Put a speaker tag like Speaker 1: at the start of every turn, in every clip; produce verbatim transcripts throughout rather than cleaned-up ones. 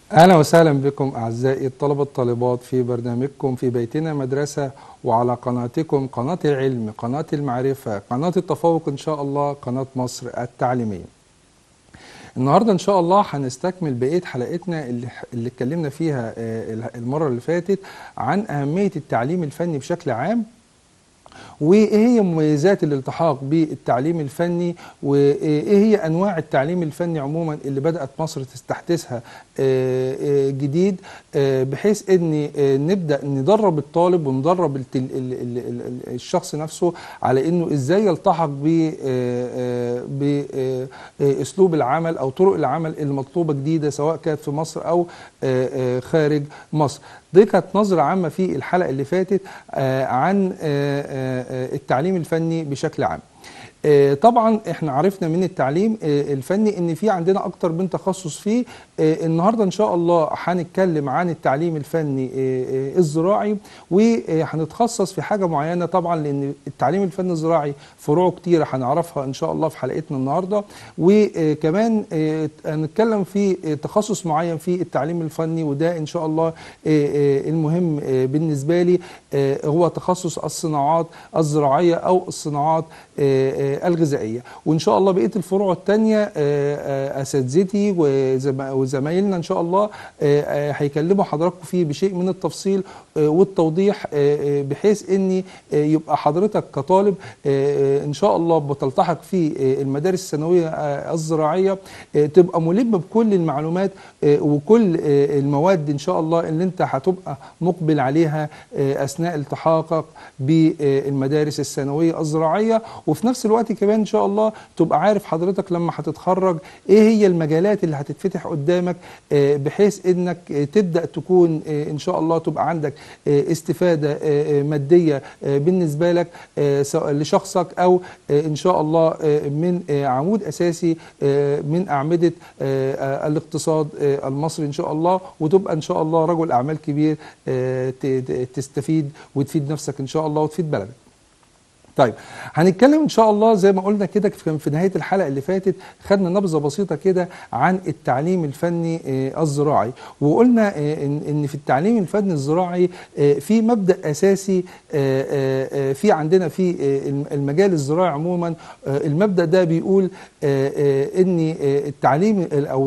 Speaker 1: أهلا وسهلا بكم أعزائي الطلبة الطالبات في برنامجكم في بيتنا مدرسة، وعلى قناتكم قناة العلم، قناة المعرفة، قناة التفوق إن شاء الله، قناة مصر التعليمية. النهاردة إن شاء الله هنستكمل بقية حلقتنا اللي اللي اتكلمنا فيها المرة اللي فاتت عن أهمية التعليم الفني بشكل عام، وايه هي مميزات الالتحاق بالتعليم الفني، وايه هي انواع التعليم الفني عموما اللي بدأت مصر تستحدثها جديد، بحيث ان نبدأ ندرب الطالب وندرب الشخص نفسه على انه ازاي يلتحق باسلوب العمل او طرق العمل المطلوبة جديدة، سواء كانت في مصر او خارج مصر. دي كانت نظرة عامة في الحلقة اللي فاتت عن التعليم الفني بشكل عام. طبعا احنا عرفنا من التعليم الفني ان في عندنا اكتر من تخصص فيه. النهارده ان شاء الله هنتكلم عن التعليم الفني الزراعي، وهنتخصص في حاجه معينه طبعا، لان التعليم الفني الزراعي فروعه كتيره هنعرفها ان شاء الله في حلقتنا النهارده. وكمان هنتكلم في تخصص معين في التعليم الفني، وده ان شاء الله المهم بالنسبه لي هو تخصص الصناعات الزراعيه او الصناعات الغذائيه. وان شاء الله بقيه الفروع الثانيه اساتذتي وزمايلنا ان شاء الله هيكلموا حضراتكم فيه بشيء من التفصيل والتوضيح، بحيث ان يبقى حضرتك كطالب ان شاء الله بتلتحق في المدارس الثانويه الزراعيه تبقى ملم بكل المعلومات وكل المواد ان شاء الله اللي انت هتبقى مقبل عليها اثناء التحاقك بالمدارس الثانويه الزراعيه. وفي نفس الوقت كمان ان شاء الله تبقى عارف حضرتك لما هتتخرج ايه هي المجالات اللي هتتفتح قدامك، بحيث انك تبدأ تكون ان شاء الله تبقى عندك استفادة مادية بالنسبة لك سواء لشخصك او ان شاء الله من عمود اساسي من اعمدة الاقتصاد المصري ان شاء الله، وتبقى ان شاء الله رجل اعمال كبير تستفيد وتفيد نفسك ان شاء الله وتفيد بلدك. طيب هنتكلم ان شاء الله زي ما قلنا كده في نهايه الحلقه اللي فاتت، خدنا نبذه بسيطه كده عن التعليم الفني الزراعي، وقلنا ان في التعليم الفني الزراعي في مبدا اساسي في عندنا في المجال الزراعي عموما. المبدا ده بيقول ان التعليم او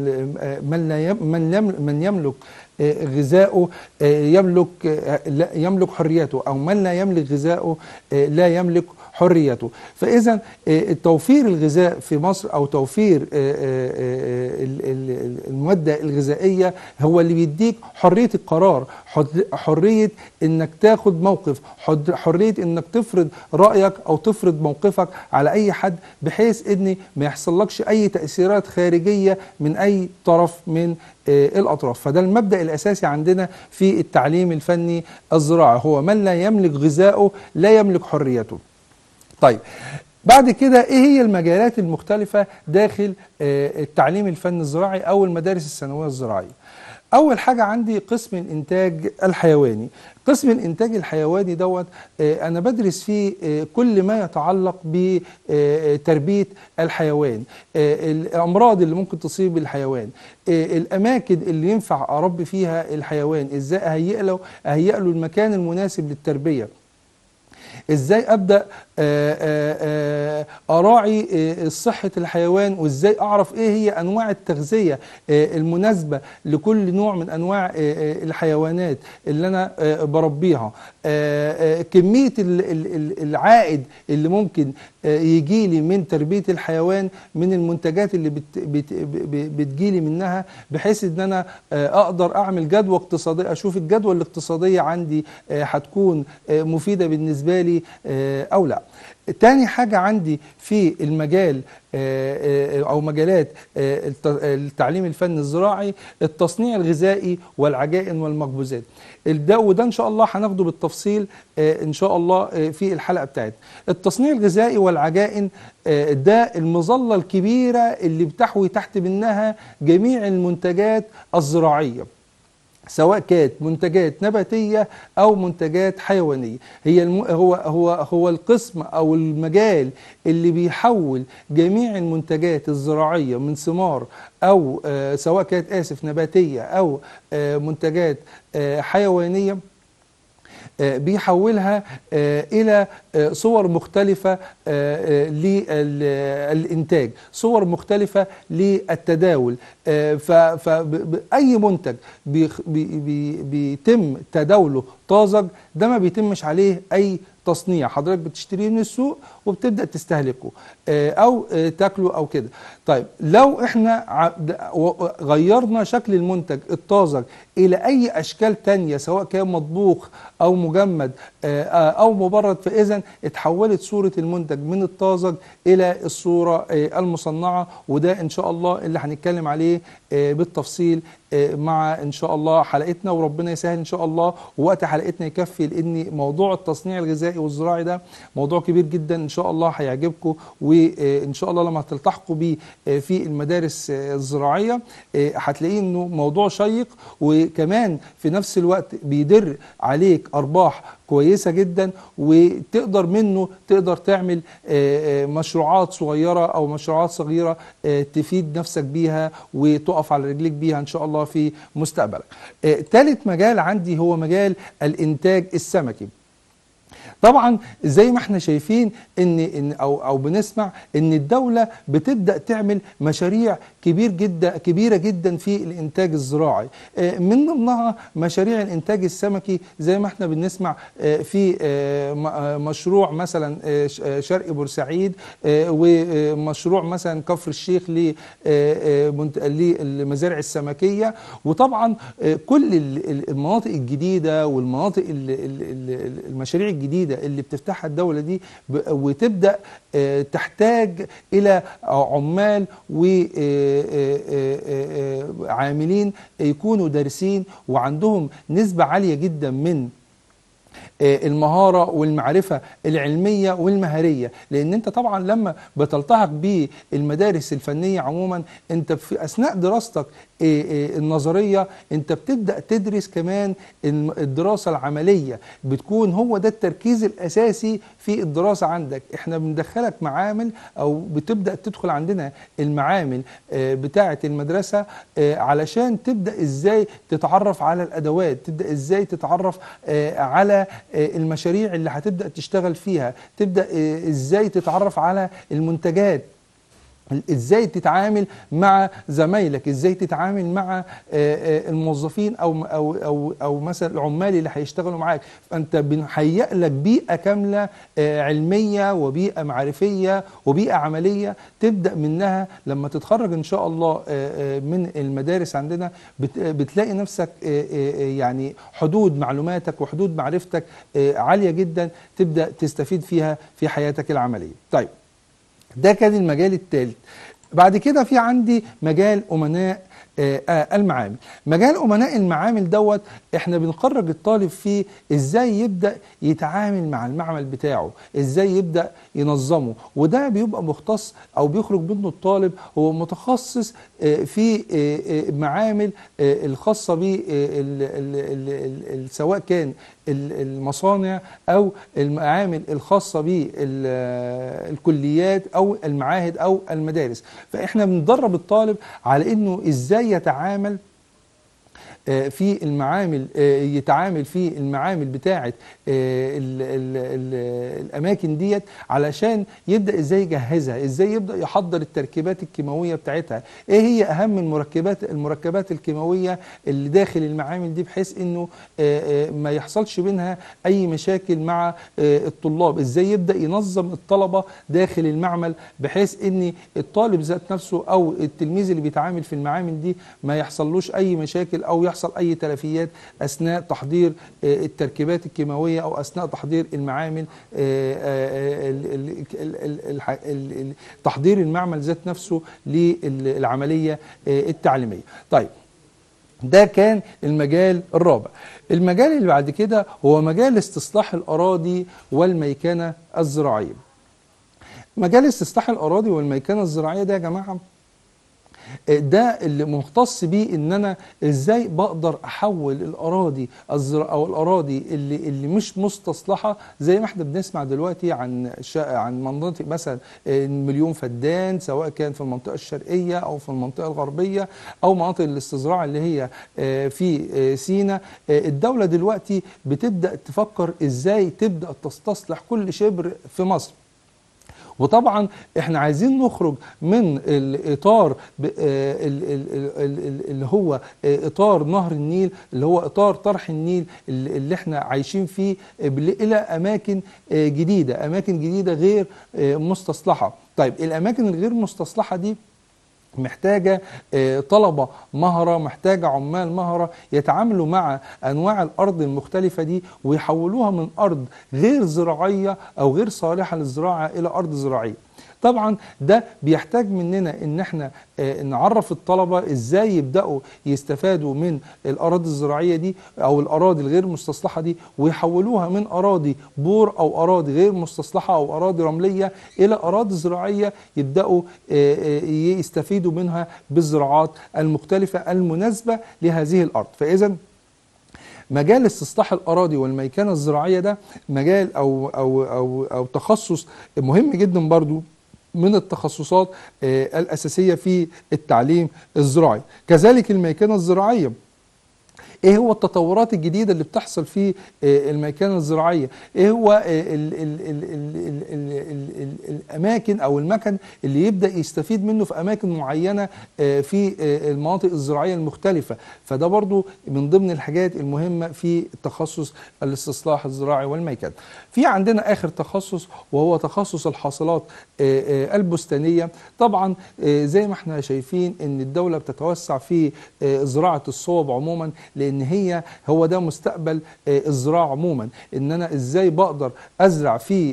Speaker 1: من من يملك غذاؤه يملك يملك حريته، او من لا يملك غذاؤه لا يملك حريته. فإذا توفير الغذاء في مصر أو توفير المادة الغذائية هو اللي بيديك حرية القرار، حرية إنك تاخد موقف، حرية إنك تفرض رأيك أو تفرض موقفك على أي حد، بحيث إن ما يحصلكش أي تأثيرات خارجية من أي طرف من الأطراف. فده المبدأ الأساسي عندنا في التعليم الفني الزراعي، هو من لا يملك غذاؤه لا يملك حريته. طيب بعد كده ايه هي المجالات المختلفة داخل التعليم الفني الزراعي او المدارس الثانوية الزراعية؟ اول حاجة عندي قسم الانتاج الحيواني. قسم الانتاج الحيواني دوت انا بدرس فيه كل ما يتعلق بتربية الحيوان، الامراض اللي ممكن تصيب الحيوان، الاماكن اللي ينفع اربي فيها الحيوان، ازاي اهيئ له اهيئ له المكان المناسب للتربية، ازاي ابدا اراعي صحه الحيوان، وازاي اعرف ايه هي انواع التغذيه المناسبه لكل نوع من انواع الحيوانات اللي انا بربيها، كميه العائد اللي ممكن يجي لي من تربيه الحيوان من المنتجات اللي بتجي لي منها، بحيث ان انا اقدر اعمل جدوى اقتصاديه، اشوف الجدوى الاقتصاديه عندي هتكون مفيده بالنسبه لي او لا. تاني حاجة عندي في المجال أو مجالات التعليم الفني الزراعي التصنيع الغذائي والعجائن والمخبوزات. ده وده إن شاء الله هناخده بالتفصيل إن شاء الله في الحلقة بتاعتنا. التصنيع الغذائي والعجائن ده المظلة الكبيرة اللي بتحوي تحت منها جميع المنتجات الزراعية. سواء كانت منتجات نباتية أو منتجات حيوانية. هي الم... هو هو هو القسم أو المجال اللي بيحول جميع المنتجات الزراعية من ثمار أو آه سواء كانت آسف نباتية أو آه منتجات آه حيوانية، بيحولها إلى صور مختلفة للإنتاج، صور مختلفة للتداول. فأي منتج بيتم تداوله طازج ده ما بيتمش عليه أي تصنيع، حضرتك بتشتريه من السوق وبتبدأ تستهلكه أو تاكله أو كده. طيب لو احنا غيرنا شكل المنتج الطازج إلى أي أشكال تانية سواء كان مطبوخ أو مجمد أو مبرد، فإذا اتحولت صورة المنتج من الطازج إلى الصورة المصنعة. وده إن شاء الله اللي هنتكلم عليه بالتفصيل مع إن شاء الله حلقتنا، وربنا يسهل إن شاء الله ووقت حلقتنا يكفي، لأن موضوع التصنيع الغذائي والزراعي ده موضوع كبير جدا إن شاء الله هيعجبكم، وإن شاء الله لما تلتحقوا بيه في المدارس الزراعية هتلاقيه إنه موضوع شيق، وكمان في نفس الوقت بيدر عليك أرباح كويسة جدا، وتقدر منه تقدر تعمل مشروعات صغيرة أو مشروعات صغيرة تفيد نفسك بيها وتقف على رجليك بيها إن شاء الله في مستقبلك. ثالث مجال عندي هو مجال الإنتاج السمكي. طبعا زي ما احنا شايفين ان ان او او بنسمع ان الدوله بتبدا تعمل مشاريع كبير جدا كبيره جدا في الانتاج الزراعي، من ضمنها مشاريع الانتاج السمكي زي ما احنا بنسمع في مشروع مثلا شرق بورسعيد، ومشروع مثلا كفر الشيخ للمزارع السمكيه. وطبعا كل المناطق الجديده والمناطق المشاريع الجديده اللي بتفتحها الدولة دي وتبدأ تحتاج إلى عمال وعاملين يكونوا دارسين وعندهم نسبة عالية جدا من المهارة والمعرفة العلمية والمهارية، لأن أنت طبعا لما بتلتحق بالمدارس الفنية عموما أنت في أثناء دراستك النظرية أنت بتبدأ تدرس كمان الدراسة العملية، بتكون هو ده التركيز الأساسي في الدراسة عندك. احنا بندخلك معامل أو بتبدأ تدخل عندنا المعامل بتاعة المدرسة علشان تبدأ إزاي تتعرف على الأدوات، تبدأ إزاي تتعرف على المشاريع اللي هتبدأ تشتغل فيها، تبدأ ازاي تتعرف على المنتجات، ازاي تتعامل مع زمايلك، ازاي تتعامل مع الموظفين او او او او مثلا العمال اللي هيشتغلوا معاك. فانت بنهيئ لك بيئه كامله علميه وبيئه معرفيه وبيئه عمليه تبدا منها لما تتخرج ان شاء الله من المدارس عندنا بتلاقي نفسك يعني حدود معلوماتك وحدود معرفتك عاليه جدا تبدا تستفيد فيها في حياتك العمليه. طيب ده كان المجال الثالث. بعد كده في عندي مجال أمناء المعامل. مجال أمناء المعامل دوت احنا بنخرج الطالب فيه ازاي يبدأ يتعامل مع المعمل بتاعه، ازاي يبدأ ينظمه، وده بيبقى مختص او بيخرج منه الطالب هو متخصص في معامل الخاصة ب سواء كان المصانع او المعامل الخاصة بالكليات او المعاهد او المدارس. فاحنا بندرب الطالب على انه ازاي يتعامل في المعامل، يتعامل في المعامل بتاعة الأماكن ديت علشان يبدأ إزاي يجهزها، إزاي يبدأ يحضر التركيبات الكيماوية بتاعتها، إيه هي أهم المركبات المركبات الكيماوية اللي داخل المعامل دي بحيث إنه ما يحصلش بينها أي مشاكل مع الطلاب، إزاي يبدأ ينظم الطلبة داخل المعمل بحيث إن الطالب ذات نفسه أو التلميذ اللي بيتعامل في المعامل دي ما يحصلوش أي مشاكل أو يحصل أي تلفيات أثناء تحضير التركيبات الكيماوية أو أثناء تحضير المعامل، تحضير المعمل ذات نفسه للعملية التعليمية. طيب ده كان المجال الرابع. المجال اللي بعد كده هو مجال استصلاح الأراضي والميكنة الزراعية. مجال استصلاح الأراضي والميكنة الزراعية ده يا جماعة ده اللي مختص بيه ان انا ازاي بقدر احول الاراضي الزراعيه او الاراضي اللي اللي مش مستصلحه، زي ما احنا بنسمع دلوقتي عن عن مناطق مثلا مليون فدان، سواء كان في المنطقه الشرقيه او في المنطقه الغربيه او مناطق الاستزراع اللي هي في سيناء. الدوله دلوقتي بتبدا تفكر ازاي تبدا تستصلح كل شبر في مصر. وطبعا احنا عايزين نخرج من الاطار اللي هو اطار نهر النيل، اللي هو اطار طرح النيل اللي احنا عايشين فيه، الى اماكن جديده، اماكن جديده غير مستصلحه. طيب الاماكن الغير مستصلحه دي محتاجة طلبة مهرة، محتاجة عمال مهرة يتعاملوا مع أنواع الأرض المختلفة دي ويحولوها من أرض غير زراعية أو غير صالحة للزراعة إلى أرض زراعية. طبعا ده بيحتاج مننا ان احنا نعرف الطلبة ازاي يبدأوا يستفادوا من الأراضي الزراعية دي او الأراضي الغير مستصلحة دي، ويحولوها من أراضي بور او أراضي غير مستصلحة او أراضي رملية الى أراضي زراعية يبدأوا يستفيدوا منها بالزراعات المختلفة المناسبة لهذه الأرض. فإذا مجال استصلاح الأراضي والميكنة الزراعية ده مجال أو أو أو أو تخصص مهم جدا برضو من التخصصات الأساسية في التعليم الزراعي. كذلك الميكنة الزراعية، ايه هو التطورات الجديدة اللي بتحصل في الميكنة الزراعية؟ ايه هو ال ال ال ال ال ال ال الاماكن او المكن اللي يبدأ يستفيد منه في اماكن معينة في المناطق الزراعية المختلفة؟ فده برضو من ضمن الحاجات المهمة في تخصص الاستصلاح الزراعي والميكنة. في عندنا اخر تخصص وهو تخصص الحاصلات البستانية. طبعا زي ما احنا شايفين ان الدولة بتتوسع في زراعة الصوب عموما، لان هي هو ده مستقبل الزراعه عموما، ان انا ازاي بقدر ازرع في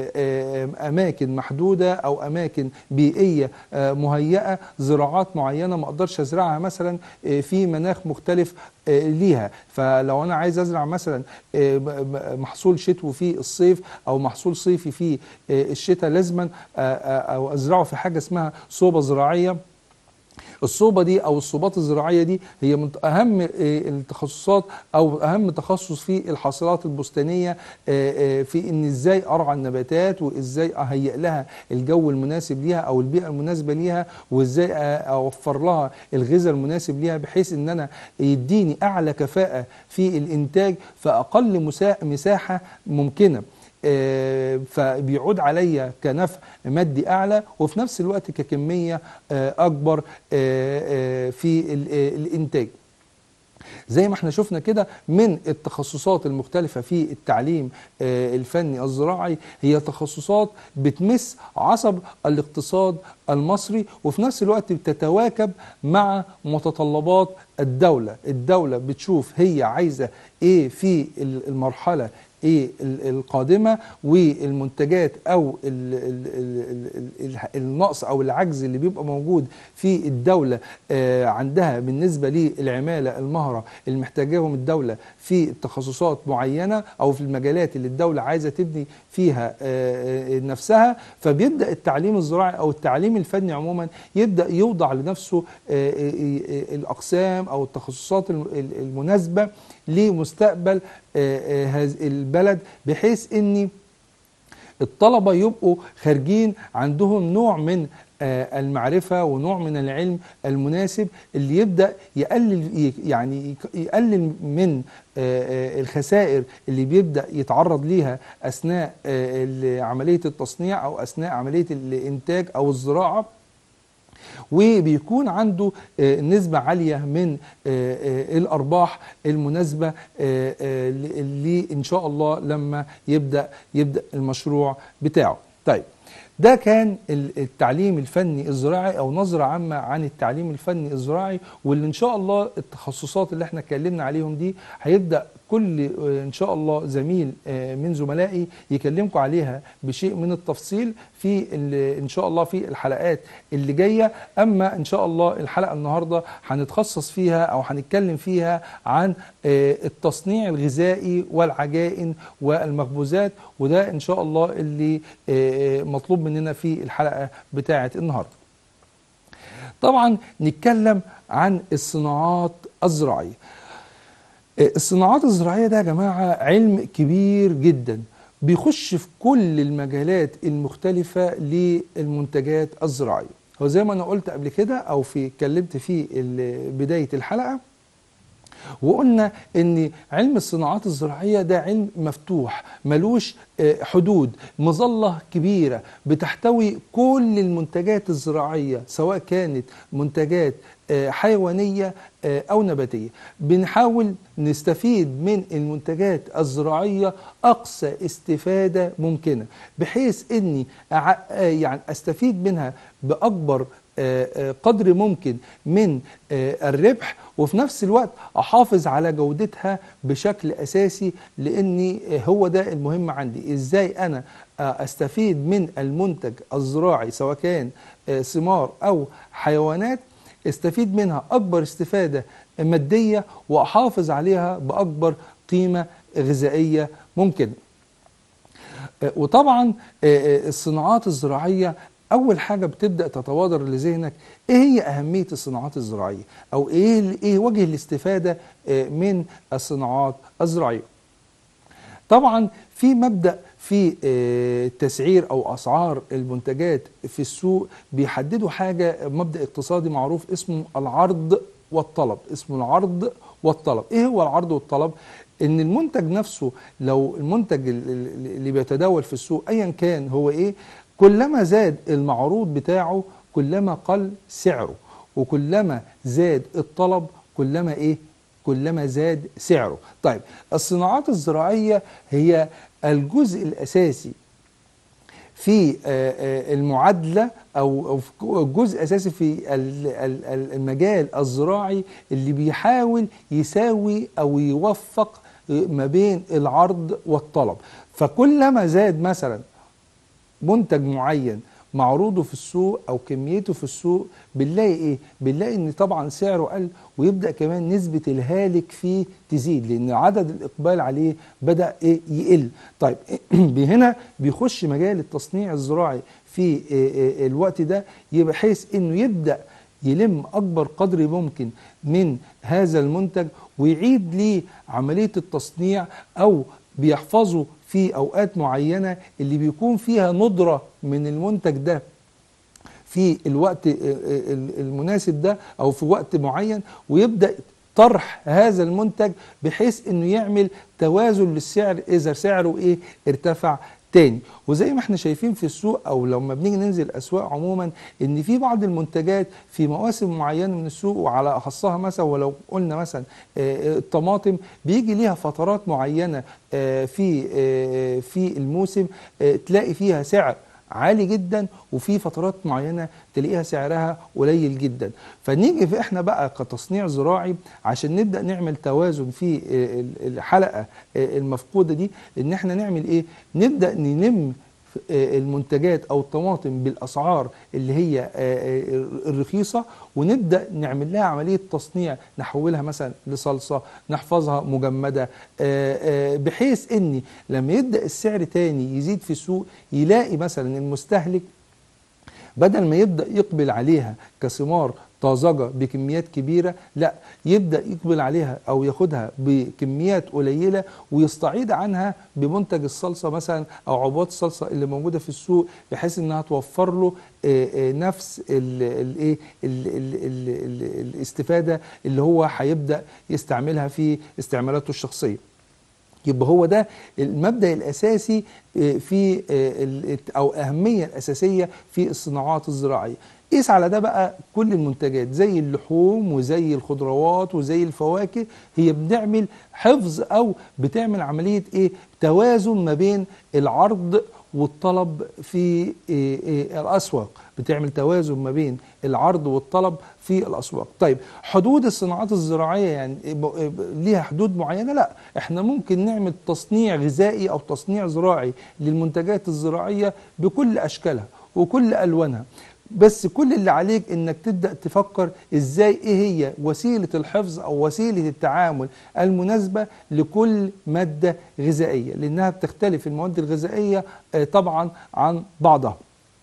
Speaker 1: اماكن محدوده او اماكن بيئيه مهيئه زراعات معينه ما اقدرش ازرعها مثلا في مناخ مختلف ليها. فلو انا عايز ازرع مثلا محصول شتوي في الصيف او محصول صيفي في الشتاء، لازما او ازرعه في حاجه اسمها صوبه زراعيه. الصوبة دي أو الصوبات الزراعية دي هي من أهم التخصصات أو أهم تخصص في الحاصلات البستانية، في إن إزاي أرعى النباتات وإزاي أهيئ لها الجو المناسب ليها أو البيئة المناسبة ليها، وإزاي أوفر لها الغذاء المناسب ليها بحيث إن أنا يديني أعلى كفاءة في الإنتاج في أقل مساحة ممكنة، فبيعود عليا كنفع مادي أعلى وفي نفس الوقت ككمية أكبر في الإنتاج. زي ما احنا شفنا كده من التخصصات المختلفة في التعليم الفني الزراعي، هي تخصصات بتمس عصب الاقتصاد المصري وفي نفس الوقت بتتواكب مع متطلبات الدولة. الدولة بتشوف هي عايزة ايه في المرحلة ايه القادمة، والمنتجات او ال ال ال النقص او العجز اللي بيبقى موجود في الدولة عندها بالنسبة للعمالة المهرة اللي محتاجاهم الدولة في تخصصات معينة او في المجالات اللي الدولة عايزة تبني فيها نفسها. فبيبدأ التعليم الزراعي او التعليم الفني عموما يبدأ يوضع لنفسه الاقسام او التخصصات المناسبة لمستقبل هذا البلد، بحيث ان الطلبة يبقوا خارجين عندهم نوع من المعرفة ونوع من العلم المناسب اللي يبدأ يقلل يعني يقلل من الخسائر اللي بيبدأ يتعرض ليها أثناء عملية التصنيع أو أثناء عملية الإنتاج أو الزراعة، وبيكون عنده نسبة عالية من الأرباح المناسبة اللي إن شاء الله لما يبدأ يبدأ المشروع بتاعه. طيب ده كان التعليم الفني الزراعي او نظرة عامة عن التعليم الفني الزراعي، واللي ان شاء الله التخصصات اللي احنا اتكلمنا عليهم دي هيبدأ كل ان شاء الله زميل من زملائي يكلمكم عليها بشيء من التفصيل في ان شاء الله في الحلقات اللي جايه. اما ان شاء الله الحلقه النهارده هنتخصص فيها او هنتكلم فيها عن التصنيع الغذائي والعجائن والمخبوزات، وده ان شاء الله اللي مطلوب مننا في الحلقه بتاعه النهارده. طبعا نتكلم عن الصناعات الزراعية. الصناعات الزراعية ده يا جماعة علم كبير جدا بيخش في كل المجالات المختلفة للمنتجات الزراعية. هو زي ما أنا قلت قبل كده أو في اتكلمت في بداية الحلقة، وقلنا ان علم الصناعات الزراعية ده علم مفتوح ملوش حدود، مظلة كبيرة بتحتوي كل المنتجات الزراعية سواء كانت منتجات حيوانية أو نباتية. بنحاول نستفيد من المنتجات الزراعية أقصى استفادة ممكنة، بحيث أني يعني أستفيد منها بأكبر قدر ممكن من الربح، وفي نفس الوقت أحافظ على جودتها بشكل أساسي، لأني هو ده المهم عندي. إزاي أنا أستفيد من المنتج الزراعي سواء كان ثمار أو حيوانات، استفيد منها أكبر استفادة مادية وأحافظ عليها بأكبر قيمة غذائية ممكنة. وطبعا الصناعات الزراعية أول حاجة بتبدأ تتبادر لذهنك إيه هي أهمية الصناعات الزراعية، أو إيه إيه وجه الاستفادة من الصناعات الزراعية. طبعا في مبدأ في تسعير أو أسعار المنتجات في السوق بيحددوا حاجة، مبدأ اقتصادي معروف اسمه العرض والطلب. اسمه العرض والطلب. إيه هو العرض والطلب؟ إن المنتج نفسه، لو المنتج اللي بيتداول في السوق أيا كان هو إيه، كلما زاد المعروض بتاعه كلما قل سعره، وكلما زاد الطلب كلما ايه كلما زاد سعره. طيب الصناعات الزراعية هي الجزء الأساسي في المعادلة أو الجزء الأساسي في المجال الزراعي اللي بيحاول يساوي أو يوفق ما بين العرض والطلب. فكلما زاد مثلا منتج معين معروضه في السوق او كميته في السوق، بنلاقي ايه؟ بنلاقي ان طبعا سعره قل، ويبدا كمان نسبه الهالك فيه تزيد لان عدد الاقبال عليه بدا ايه؟ يقل. طيب هنا بيخش مجال التصنيع الزراعي في الوقت ده، بحيث انه يبدا يلم اكبر قدر ممكن من هذا المنتج ويعيد ليه عمليه التصنيع، او بيحفظوا في أوقات معينة اللي بيكون فيها ندرة من المنتج ده في الوقت المناسب ده أو في وقت معين، ويبدأ طرح هذا المنتج بحيث أنه يعمل توازن للسعر إذا سعره إيه؟ ارتفع تاني. وزي ما احنا شايفين في السوق او لما بنيجي ننزل الاسواق عموما، ان في بعض المنتجات في مواسم معينه من السوق، وعلى اخصها مثلا ولو قلنا مثلا الطماطم بيجي ليها فترات معينه في في الموسم تلاقي فيها سعر عالي جدا، وفي فترات معينه تلاقيها سعرها قليل جدا. فنيجي في احنا بقى كتصنيع زراعي عشان نبدا نعمل توازن في الحلقه المفقوده دي، ان احنا نعمل ايه؟ نبدا ننم المنتجات او الطماطم بالاسعار اللي هي الرخيصه، ونبدا نعمل لها عمليه تصنيع، نحولها مثلا لصلصه، نحفظها مجمده، بحيث ان لما يبدا السعر تاني يزيد في السوق يلاقي مثلا المستهلك بدل ما يبدا يقبل عليها كثمار طازجه بكميات كبيره، لا يبدا يقبل عليها او ياخدها بكميات قليله ويستعيد عنها بمنتج الصلصه مثلا او عبوات الصلصه اللي موجوده في السوق، بحيث انها توفر له نفس الايه الاستفاده اللي هو هيبدا يستعملها في استعمالاته الشخصيه. يبقى هو ده المبدأ الأساسي في أو أهمية الأساسية في الصناعات الزراعية. قيس على ده بقى كل المنتجات زي اللحوم وزي الخضروات وزي الفواكه، هي بنعمل حفظ أو بتعمل عملية إيه؟ توازن ما بين العرض والطلب في الأسواق، بتعمل توازن ما بين العرض والطلب في الأسواق. طيب حدود الصناعات الزراعية يعني ليها حدود معينة؟ لا، احنا ممكن نعمل تصنيع غذائي أو تصنيع زراعي للمنتجات الزراعية بكل أشكالها وكل ألوانها، بس كل اللي عليك انك تبدأ تفكر ازاي ايه هي وسيلة الحفظ او وسيلة التعامل المناسبة لكل مادة غذائية، لانها بتختلف المواد الغذائية طبعا عن بعضها.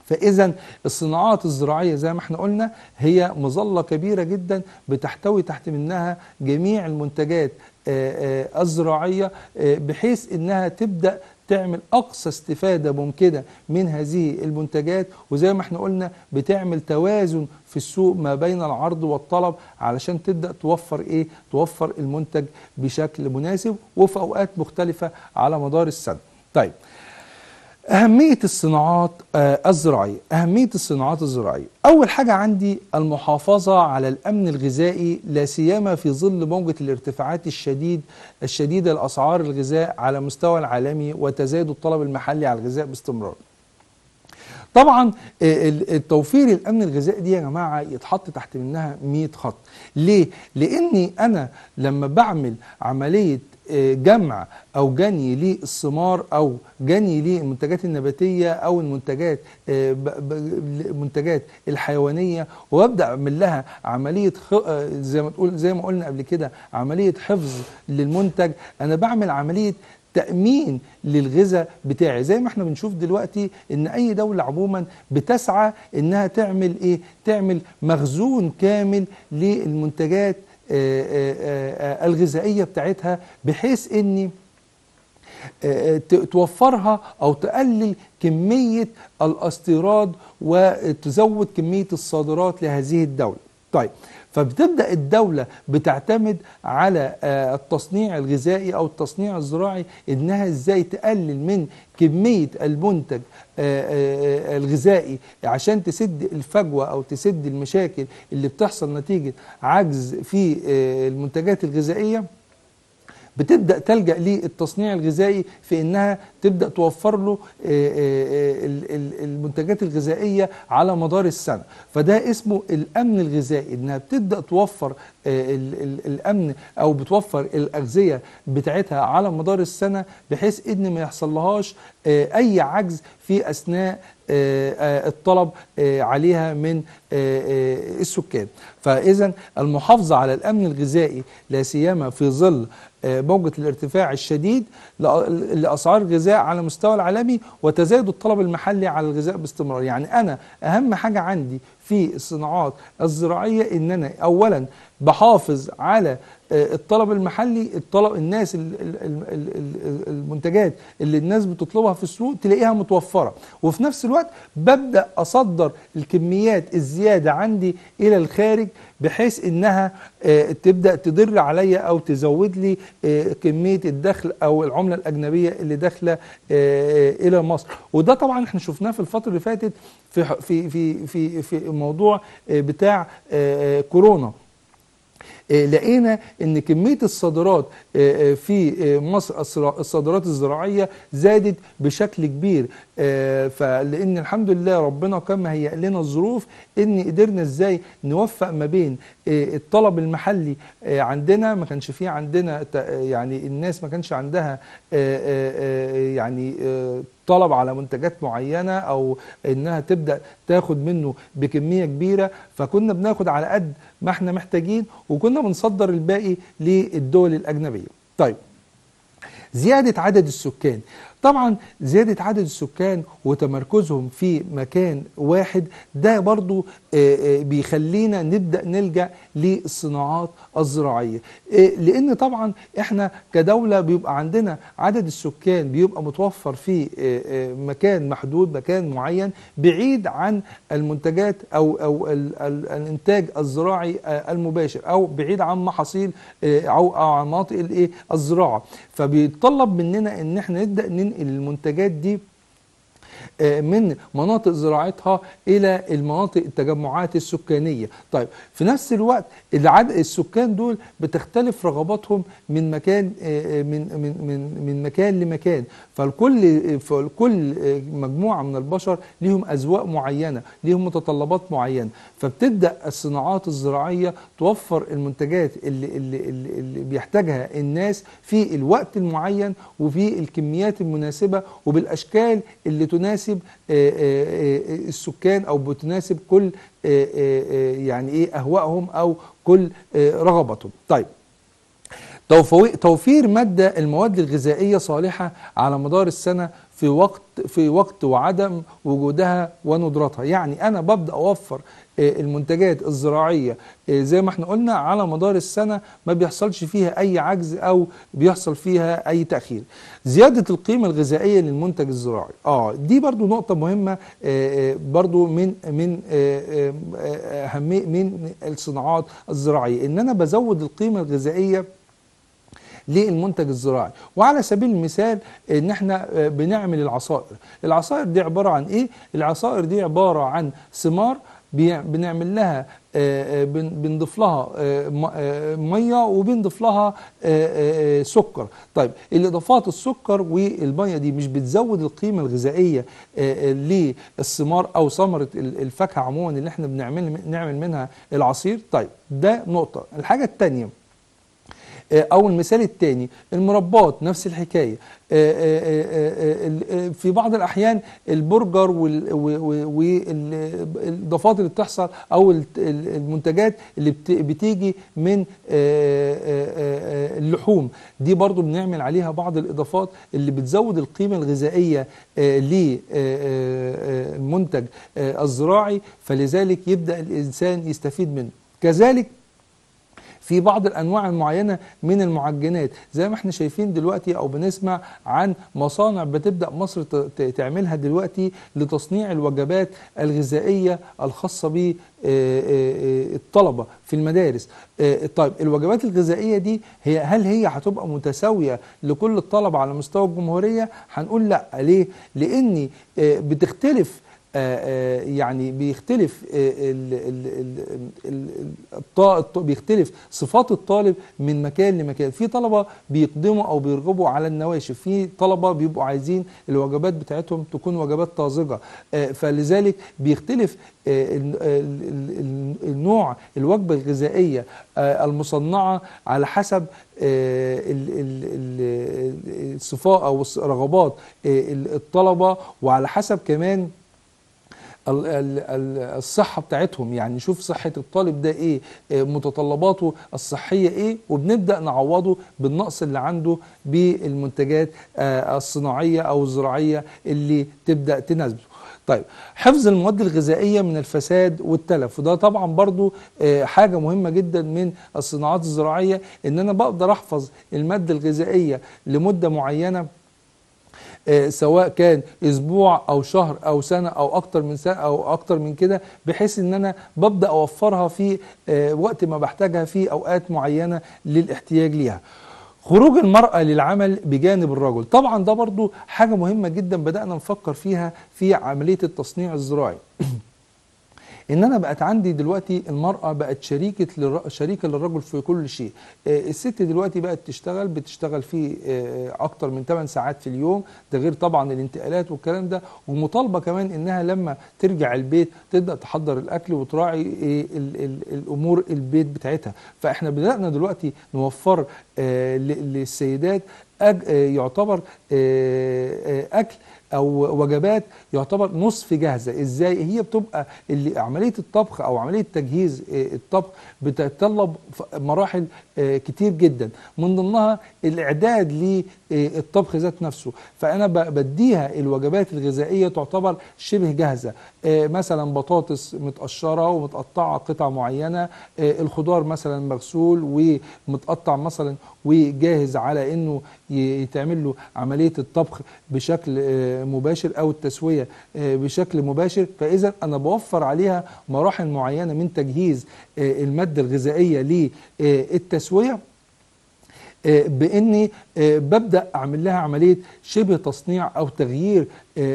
Speaker 1: فإذا الصناعات الزراعية زي ما احنا قلنا هي مظلة كبيرة جدا بتحتوي تحت منها جميع المنتجات الزراعية، بحيث انها تبدأ تعمل أقصى استفادة ممكنة من هذه المنتجات. وزي ما احنا قلنا بتعمل توازن في السوق ما بين العرض والطلب علشان تبدأ توفر ايه؟ توفر المنتج بشكل مناسب وفي أوقات مختلفة على مدار السنة. طيب، أهمية الصناعات الزراعية. أهمية الصناعات الزراعية، أول حاجة عندي المحافظة على الأمن الغذائي، لا سيما في ظل موجة الارتفاعات الشديد الشديدة لأسعار الغذاء على مستوى العالمي وتزايد الطلب المحلي على الغذاء باستمرار. طبعا التوفير الأمن الغذائي دي يا جماعة يتحط تحت منها مية خط. ليه؟ لأني أنا لما بعمل عملية جمع أو جني للثمار أو جني للمنتجات النباتية أو المنتجات المنتجات الحيوانية، وابدأ أعمل لها عملية زي ما تقول زي ما قلنا قبل كده عملية حفظ للمنتج، أنا بعمل عملية تأمين للغذاء بتاعي. زي ما احنا بنشوف دلوقتي ان اي دولة عموما بتسعى انها تعمل ايه؟ تعمل مخزون كامل للمنتجات الغذائية بتاعتها، بحيث ان توفرها او تقلل كمية الاستيراد وتزود كمية الصادرات لهذه الدولة. طيب، فبتبدأ الدولة بتعتمد على التصنيع الغذائي أو التصنيع الزراعي، إنها إزاي تقلل من كمية المنتج الغذائي عشان تسد الفجوة أو تسد المشاكل اللي بتحصل نتيجة عجز في المنتجات الغذائية. بتبدأ تلجأ للتصنيع الغذائي في إنها تبدأ توفر له المنتجات الغذائية على مدار السنة. فده اسمه الأمن الغذائي، إنها بتبدأ توفر الأمن أو بتوفر الأغذية بتاعتها على مدار السنة، بحيث إن ما يحصلهاش أي عجز في أثناء الطلب عليها من السكان. فإذا المحافظة على الأمن الغذائي لا سيما في ظل موجة الارتفاع الشديد لأسعار الغذاء على مستوى العالمي وتزايد الطلب المحلي على الغذاء باستمرار. يعني أنا أهم حاجة عندي في الصناعات الزراعية إن أنا أولا بحافظ على الطلب المحلي، الطلب الناس المنتجات اللي الناس بتطلبها في السوق تلاقيها متوفرة، وفي نفس الوقت ببدأ أصدر الكميات الزيادة عندي إلى الخارج، بحيث إنها تبدأ تضر عليا أو تزود لي كمية الدخل أو العملة الأجنبية اللي داخلة إلى مصر. وده طبعا احنا شفناه في الفترة اللي فاتت في في في في في موضوع بتاع كورونا. لقينا ان كمية الصادرات في مصر الصادرات الزراعية زادت بشكل كبير، فلان الحمد لله ربنا كان مهيأ لنا الظروف ان قدرنا ازاي نوفق ما بين الطلب المحلي عندنا. ما كانش فيه عندنا يعني الناس ما كانش عندها يعني طلب على منتجات معينة أو إنها تبدأ تاخد منه بكمية كبيرة، فكنا بناخد على قد ما احنا محتاجين وكنا بنصدر الباقي للدول الأجنبية. طيب، زيادة عدد السكان. طبعا زيادة عدد السكان وتمركزهم في مكان واحد ده برضو بيخلينا نبدأ نلجأ للصناعات الزراعية، لأن طبعا احنا كدولة بيبقى عندنا عدد السكان بيبقى متوفر في مكان محدود، مكان معين بعيد عن المنتجات أو, أو الإنتاج الزراعي المباشر، أو بعيد عن محاصيل أو عن مناطق الزراعة. فبيتطلب مننا ان احنا نبدأ ننقل المنتجات دي من مناطق زراعتها إلى المناطق التجمعات السكانية. طيب، في نفس الوقت العدد السكان دول بتختلف رغباتهم من مكان من من من من مكان لمكان، فالكل فالكل مجموعة من البشر ليهم أذواق معينة، ليهم متطلبات معينة. فبتبدأ الصناعات الزراعية توفر المنتجات اللي اللي اللي بيحتاجها الناس في الوقت المعين وفي الكميات المناسبة وبالأشكال اللي تناسب السكان أو بتناسب كل يعني ايه أهوائهم أو كل رغباتهم. طيب، توفير مادة المواد الغذائية صالحة على مدار السنة في في وقت في وقت وعدم وجودها وندرتها. يعني انا ببدا اوفر المنتجات الزراعيه زي ما احنا قلنا على مدار السنه، ما بيحصلش فيها اي عجز او بيحصل فيها اي تاخير. زياده القيمه الغذائيه للمنتج الزراعي، اه دي برضو نقطه مهمه، برضو من من اهميه من الصناعات الزراعيه، ان انا بزود القيمه الغذائيه للمنتج الزراعي. وعلى سبيل المثال ان احنا بنعمل العصائر. العصائر دي عباره عن ايه؟ العصائر دي عباره عن ثمار بنعمل لها بنضيف لها ميه وبنضيف لها سكر. طيب الاضافات السكر والميه دي مش بتزود القيمه الغذائيه للثمار او ثمره الفاكهه عموما اللي احنا بنعمل نعمل منها العصير؟ طيب ده نقطه. الحاجه الثانيه او المثال الثاني المربات، نفس الحكايه. في بعض الاحيان البرجر والاضافات اللي بتحصل او المنتجات اللي بتيجي من اللحوم دي برضو بنعمل عليها بعض الاضافات اللي بتزود القيمه الغذائيه للمنتج الزراعي، فلذلك يبدا الانسان يستفيد منه. كذلك في بعض الانواع المعينه من المعجنات، زي ما احنا شايفين دلوقتي او بنسمع عن مصانع بتبدا مصر تعملها دلوقتي لتصنيع الوجبات الغذائيه الخاصه بالطلبه في المدارس. طيب الوجبات الغذائيه دي هي هل هي هتبقى متساويه لكل الطلبه على مستوى الجمهوريه؟ هنقول لا. ليه؟ لان بتختلف، يعني بيختلف بيختلف صفات الطالب من مكان لمكان. في طلبة بيقدموا أو بيرغبوا على النواشف، في طلبة بيبقوا عايزين الوجبات بتاعتهم تكون وجبات طازجة، فلذلك بيختلف النوع الوجبة الغذائية المصنعة على حسب الصفات أو رغبات الطلبة، وعلى حسب كمان الصحة بتاعتهم. يعني نشوف صحة الطالب ده ايه، متطلباته الصحية ايه، وبنبدأ نعوضه بالنقص اللي عنده بالمنتجات الصناعية او الزراعية اللي تبدأ تناسبه. طيب حفظ المواد الغذائية من الفساد والتلف، وده طبعا برضو حاجة مهمة جدا من الصناعات الزراعية، ان انا بقدر احفظ المادة الغذائية لمدة معينة، سواء كان اسبوع او شهر او سنه او اكتر من سنه او اكتر من كده، بحيث ان انا ببدا اوفرها في وقت ما بحتاجها في اوقات معينه للاحتياج ليها. خروج المرأة للعمل بجانب الرجل، طبعا ده برضو حاجة مهمة جدا بدأنا نفكر فيها في عملية التصنيع الزراعي. ان انا بقت عندي دلوقتي المرأة بقت شريكة للر... شريكة للرجل في كل شيء. آه الست دلوقتي بقت تشتغل بتشتغل في آه اكتر من ثمان ساعات في اليوم، ده غير طبعا الانتقالات والكلام ده، ومطالبة كمان انها لما ترجع البيت تبدأ تحضر الاكل وتراعي آه ال... ال... الامور البيت بتاعتها. فاحنا بدأنا دلوقتي نوفر آه للسيدات أج... آه يعتبر آه آه اكل او وجبات يعتبر نصف جاهزه. ازاي؟ هي بتبقى اللي عمليه الطبخ او عمليه تجهيز الطبخ بتتطلب مراحل كتير جدا، من ضمنها الاعداد للطبخ ذات نفسه. فانا بديها الوجبات الغذائيه تعتبر شبه جاهزه، مثلا بطاطس متقشره ومتقطعه قطع معينه، الخضار مثلا مغسول ومتقطع مثلا وجاهز على انه يتعمل له عمليه الطبخ بشكل مباشر او التسويه بشكل مباشر. فاذا انا بوفر عليها مراحل معينه من تجهيز الماده الغذائيه للتسويه، باني ببدا اعمل لها عمليه شبه تصنيع او تغيير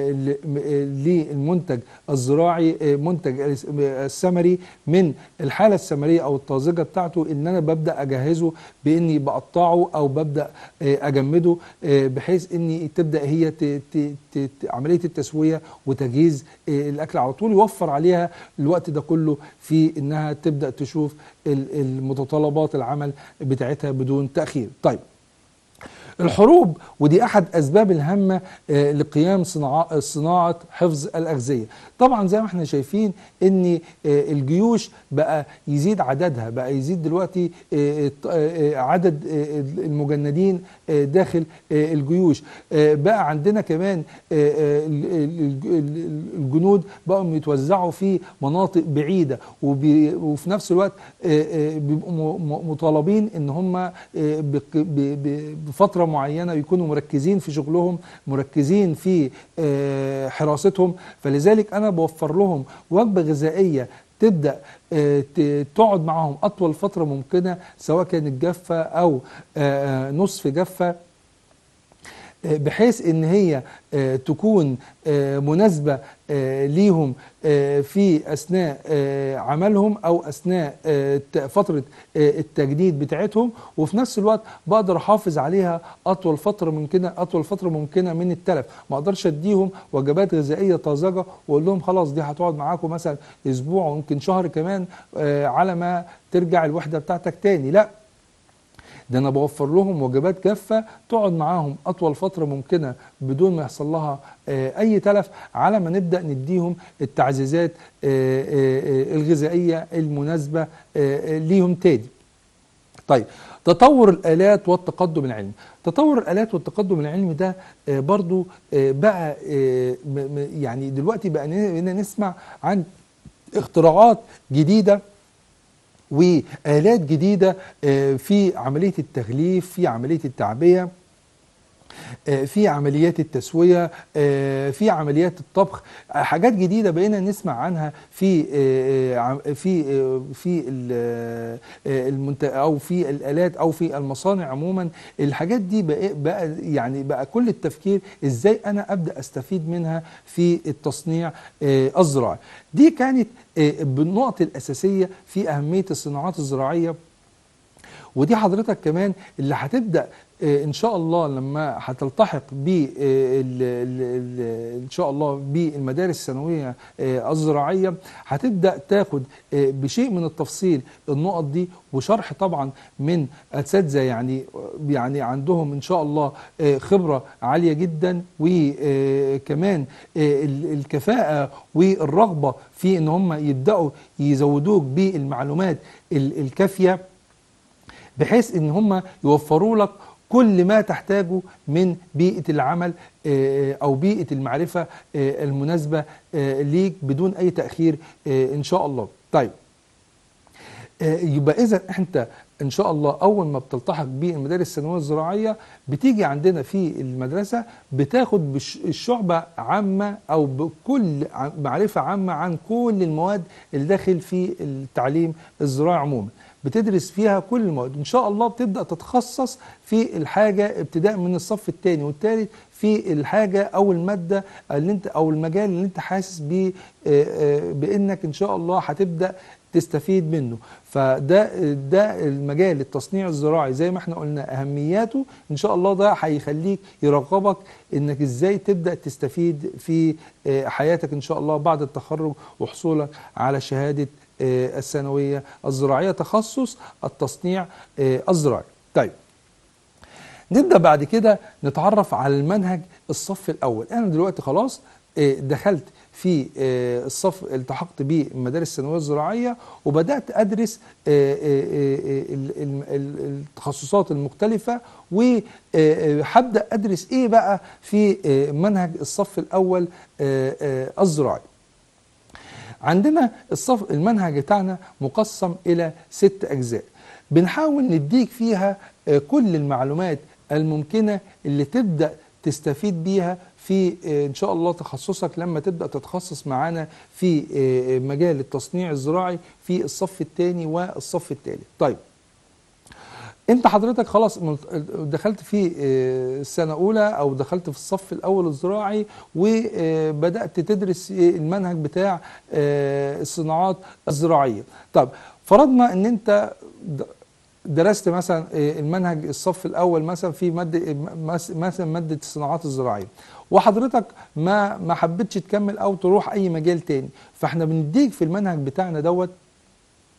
Speaker 1: للمنتج الزراعي، منتج الثمري من الحاله الثمريه او الطازجه بتاعته، ان انا ببدا اجهزه باني بقطعه او ببدا اجمده، بحيث اني تبدا هي عمليه التسويه وتجهيز الاكل على طول، يوفر عليها الوقت ده كله في انها تبدا تشوف المتطلبات العمل بتاعتها بدون تاخير. طيب الحروب ودي احد اسباب الهامه آه، لقيام صناعه صناعه حفظ الاغذيه. طبعا زي ما احنا شايفين ان آه، الجيوش بقى يزيد عددها، بقى يزيد دلوقتي آه، آه، عدد آه، المجندين آه، داخل آه، الجيوش. آه، بقى عندنا كمان آه، آه، ال- ال- ال- الجنود بقوا يتوزعوا في مناطق بعيده، وبي- وفي نفس الوقت آه، آه، بيبقوا م- م- مطالبين ان هم آه، بق- ب- ب- بفتره معينه يكونوا مركزين في شغلهم، مركزين في آه، حراستهم. فلذلك انا بوفر لهم وجبه غذائيه تبدا آه، ت- تقعد معاهم اطول فتره ممكنه، سواء كانت جافه او آه، آه، نصف جافه، آه، بحيث ان هي آه، تكون آه، مناسبة آه، ليهم آه، في اثناء آه، عملهم او اثناء آه، ت- فترة آه، التجديد بتاعتهم، وفي نفس الوقت بقدر احافظ عليها اطول فترة ممكنة اطول فترة ممكنة من التلف. ما اقدرش اديهم وجبات غذائية طازجة واقول لهم خلاص دي هتقعد معاكم مثلا اسبوع وممكن شهر كمان آه، على ما ترجع الوحدة بتاعتك تاني. لا، ده انا بوفر لهم وجبات جافه تقعد معاهم اطول فتره ممكنه بدون ما يحصل لها آه، اي تلف، على ما نبدا نديهم التعزيزات آه، آه، آه، الغذائيه المناسبه آه، آه، ليهم تاني. طيب، تطور الآلات والتقدم العلمي. تطور الآلات والتقدم العلمي ده آه، برضو آه، بقى آه، م- م- يعني دلوقتي بقى ن- نسمع عن اختراعات جديدة وآلات جديدة آه، في عملية التغليف، في عملية التعبئة، آه، في عمليات التسوية، آه، في عمليات الطبخ. آه، حاجات جديدة بقينا نسمع عنها في آه، عم- في آه، في ال- آه، المنت أو في الآلات أو في المصانع عموما. الحاجات دي بقى بقى يعني بقى كل التفكير إزاي أنا أبدأ أستفيد منها في التصنيع آه، الزراعي. دي كانت آه، بالنقط الأساسية في أهمية الصناعات الزراعية. ودي حضرتك كمان اللي هتبدأ آه، ان شاء الله لما هتلتحق ب آه، ال- ال- ال- ان شاء الله بالمدارس الثانويه آه، الزراعيه، هتبدا تاخد آه، بشيء من التفصيل النقط دي، وشرح طبعا من اساتذه يعني يعني عندهم ان شاء الله آه، خبره عاليه جدا، وكمان الكفاءه والرغبه في ان هم يبداوا يزودوك بالمعلومات ال- الكافيه، بحيث ان هم يوفروا لك كل ما تحتاجه من بيئة العمل آه، او بيئة المعرفة آه، المناسبة آه، ليك بدون اي تأخير آه، ان شاء الله. طيب، آه، يبقى اذا انت ان شاء الله اول ما بتلتحق بالمدارس الثانويه الزراعيه بتيجي عندنا في المدرسه بتاخد بش- الشعبه عامه او بكل ع- معرفه عامه عن كل المواد اللي داخل في التعليم الزراعي عموما. بتدرس فيها كل المواد، ان شاء الله بتبدا تتخصص في الحاجه ابتداء من الصف الثاني والثالث في الحاجه او الماده اللي انت او المجال اللي انت حاسس بيه آه، آه، بانك ان شاء الله هتبدا تستفيد منه. فده ده المجال التصنيع الزراعي زي ما احنا قلنا اهمياته، ان شاء الله ده هيخليك يرغبك انك ازاي تبدا تستفيد في آه، حياتك ان شاء الله بعد التخرج وحصولك على شهاده آه، الثانويه الزراعيه تخصص التصنيع آه، الزراعي. طيب، نبدأ بعد كده نتعرف على المنهج الصف الأول. أنا دلوقتي خلاص آه، دخلت في آه، الصف، التحقت بالمدارس الثانوية الزراعية وبدأت أدرس آه، آه، آه، ال- ال- ال- التخصصات المختلفة، وهبدأ أدرس إيه بقى في آه، منهج الصف الأول آه، آه، الزراعي. عندنا الصف المنهج بتاعنا مقسم إلى ست أجزاء، بنحاول نديك فيها آه، كل المعلومات الممكنة اللي تبدأ تستفيد بيها في آه، إن شاء الله تخصصك لما تبدأ تتخصص معانا في آه، مجال التصنيع الزراعي في الصف الثاني والصف الثالث. طيب، انت حضرتك خلاص ملت- دخلت في آه، سنة اولى او دخلت في الصف الاول الزراعي وبدأت تدرس المنهج بتاع آه، الصناعات الزراعية. طب، فرضنا ان انت د- درست مثلا آه، المنهج الصف الاول مثلا في ماده مس- مثلا ماده الصناعات الزراعيه، وحضرتك ما ما حبيتش تكمل او تروح اي مجال تاني، فاحنا بنديك في المنهج بتاعنا دوت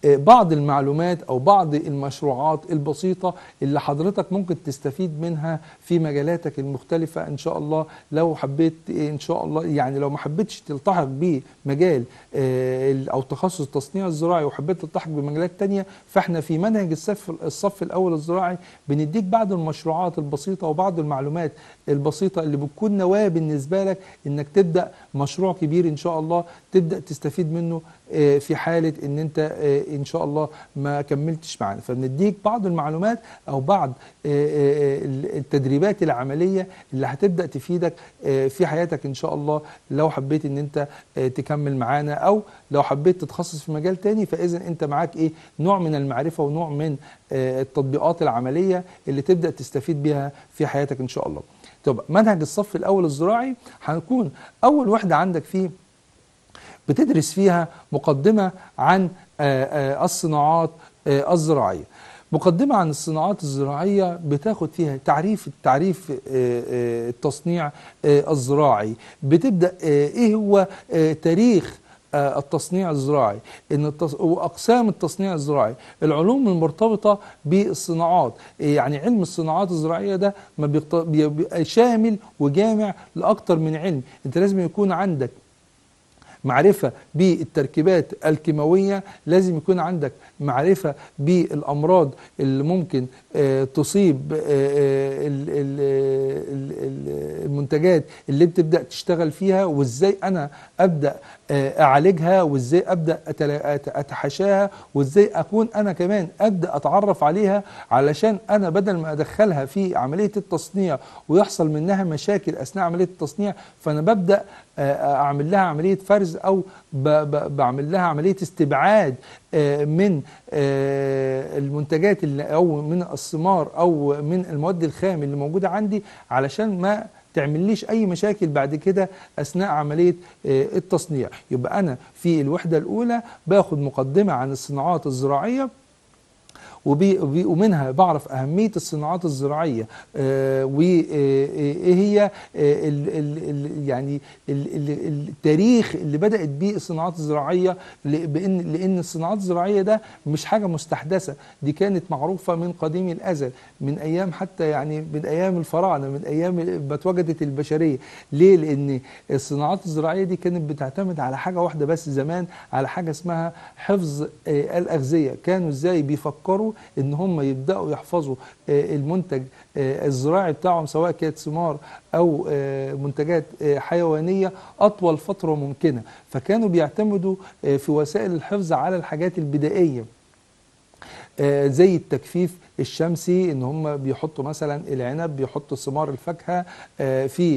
Speaker 1: بعض المعلومات أو بعض المشروعات البسيطة اللي حضرتك ممكن تستفيد منها في مجالاتك المختلفة إن شاء الله. لو حبيت إن شاء الله يعني لو ما حبيتش تلتحق بمجال أو تخصص التصنيع الزراعي وحبيت تلتحق بمجالات تانية، فإحنا في منهج الصف الصف الأول الزراعي بنديك بعض المشروعات البسيطة وبعض المعلومات البسيطة اللي بتكون نواة بالنسبة لك إنك تبدأ مشروع كبير إن شاء الله تبدأ تستفيد منه في حالة إن أنت إن شاء الله ما كملتش معانا. فبنديك بعض المعلومات أو بعض التدريبات العملية اللي هتبدأ تفيدك في حياتك إن شاء الله لو حبيت إن أنت تكمل معانا، أو لو حبيت تتخصص في مجال تاني فإذا أنت معاك إيه نوع من المعرفة ونوع من التطبيقات العملية اللي تبدأ تستفيد بها في حياتك إن شاء الله. طب منهج الصف الأول الزراعي هنكون أول واحدة عندك فيه بتدرس فيها مقدمة عن الصناعات الزراعية. مقدمة عن الصناعات الزراعية بتاخد فيها تعريف التعريف التصنيع الزراعي، بتبدأ ايه هو تاريخ التصنيع الزراعي، ان التص... واقسام التصنيع الزراعي، العلوم المرتبطه بالصناعات. يعني علم الصناعات الزراعيه ده ما بيقت... بيبقى شامل وجامع لاكثر من علم. انت لازم يكون عندك معرفة بالتركيبات الكيماوية، لازم يكون عندك معرفة بالأمراض اللي ممكن تصيب المنتجات اللي بتبدأ تشتغل فيها، وازاي أنا أبدأ أعالجها، وازاي أبدأ أتحاشاها، وازاي أكون أنا كمان أبدأ أتعرف عليها، علشان أنا بدل ما أدخلها في عملية التصنيع ويحصل منها مشاكل أثناء عملية التصنيع، فأنا ببدأ أعمل لها عملية فرز أو بعمل لها عملية استبعاد من المنتجات اللي أو من الثمار أو من المواد الخام اللي موجودة عندي، علشان ما تعمليش أي مشاكل بعد كده أثناء عملية التصنيع. يبقى أنا في الوحدة الأولى باخد مقدمة عن الصناعات الزراعية، ومنها بعرف أهمية الصناعات الزراعية وإيه هي ال ال يعني ال التاريخ اللي بدأت به الصناعات الزراعية، لأن لأن الصناعات الزراعية ده مش حاجة مستحدثة، دي كانت معروفة من قديم الأزل، من أيام حتى يعني من أيام الفراعنة، من أيام ما اتوجدت البشرية. ليه؟ لأن الصناعات الزراعية دي كانت بتعتمد على حاجة واحدة بس زمان، على حاجة اسمها حفظ الأغذية. كانوا إزاي بيفكروا ان هم يبداوا يحفظوا المنتج الزراعي بتاعهم، سواء كانت ثمار او منتجات حيوانيه، اطول فتره ممكنه. فكانوا بيعتمدوا في وسائل الحفظ على الحاجات البدائيه زي التجفيف الشمسي، ان هم بيحطوا مثلا العنب، بيحطوا ثمار الفاكهه في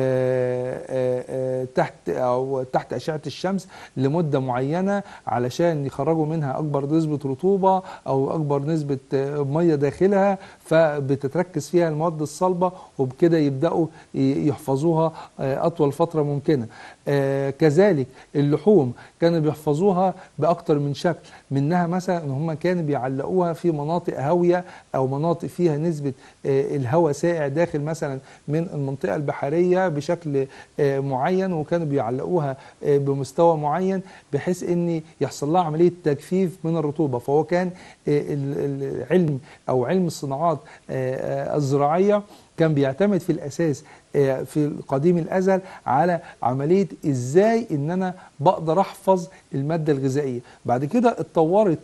Speaker 1: تحت او تحت اشعه الشمس لمده معينه علشان يخرجوا منها اكبر نسبه رطوبه او اكبر نسبه ميه داخلها، فبتتركز فيها المواد الصلبه، وبكده يبداوا يحفظوها اطول فتره ممكنه. كذلك اللحوم كانوا بيحفظوها باكتر من شكل، منها مثلا ان هم كانوا بيعلقوها في مناطق هاويه او مناطق فيها نسبه الهواء سائع داخل مثلا من المنطقه البحريه بشكل معين، وكانوا بيعلقوها بمستوى معين بحيث ان يحصل لها عمليه تجفيف من الرطوبه. فهو كان العلم او علم الصناعات الزراعيه كان بيعتمد في الأساس في قديم الأزل على عملية إزاي إن أنا بقدر أحفظ المادة الغذائية. بعد كده اتطورت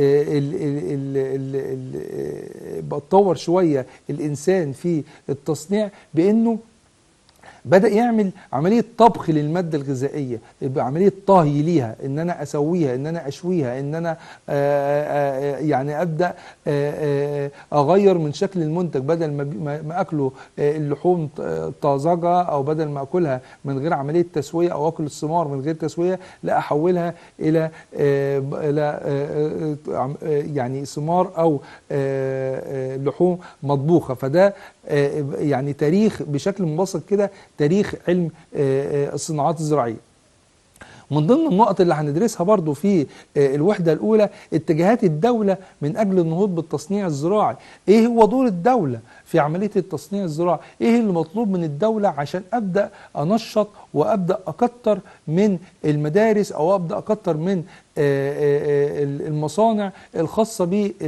Speaker 1: بتطور شوية الإنسان في التصنيع بأنه بدأ يعمل عملية طبخ للمادة الغذائية، عملية طهي ليها، ان انا اسويها، ان انا اشويها، ان انا آآ آآ يعني ابدأ آآ اغير من شكل المنتج، بدل ما اكله اللحوم طازجة او بدل ما اكلها من غير عملية تسوية او اكل الثمار من غير تسوية، لا احولها الى الى يعني ثمار او لحوم مطبوخة. فده يعني تاريخ بشكل مبسط كده، تاريخ علم الصناعات الزراعية. من ضمن النقط اللي هندرسها برضو في الوحدة الأولى اتجاهات الدولة من أجل النهوض بالتصنيع الزراعي. إيه هو دور الدولة في عملية التصنيع الزراعي؟ إيه اللي مطلوب من الدولة عشان أبدأ أنشط وأبدأ أكتر من المدارس أو أبدأ أكتر من المصانع الخاصة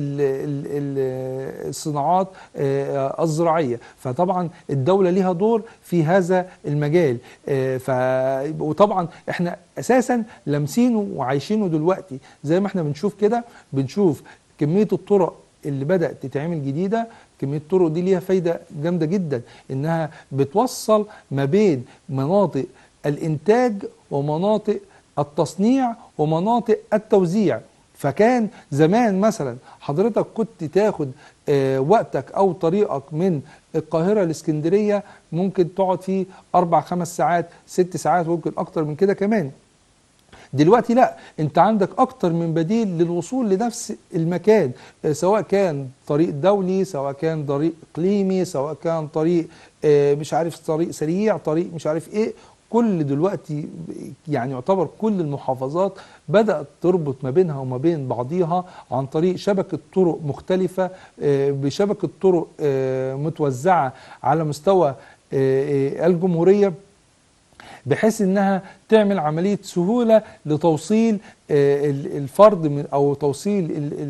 Speaker 1: بالصناعات الزراعية. فطبعا الدولة ليها دور في هذا المجال. ف وطبعا احنا اساسا لامسينه وعايشينه دلوقتي، زي ما احنا بنشوف كده، بنشوف كمية الطرق اللي بدأت تتعمل جديدة. كمية الطرق دي ليها فايدة جامدة جدا، انها بتوصل ما بين مناطق الانتاج ومناطق التصنيع ومناطق التوزيع. فكان زمان مثلا حضرتك كنت تاخد آه وقتك او طريقك من القاهرة لاسكندرية ممكن تقعد فيه اربع خمس ساعات ست ساعات وممكن اكتر من كده كمان. دلوقتي لا، انت عندك اكتر من بديل للوصول لنفس المكان، سواء كان طريق دولي، سواء كان طريق اقليمي، سواء كان طريق مش عارف طريق سريع، طريق مش عارف ايه. كل دلوقتي يعني يعتبر كل المحافظات بدأت تربط ما بينها وما بين بعضيها عن طريق شبكة طرق مختلفة، بشبكة طرق متوزعة على مستوى الجمهورية، بحيث انها تعمل عملية سهولة لتوصيل الفرد من او توصيل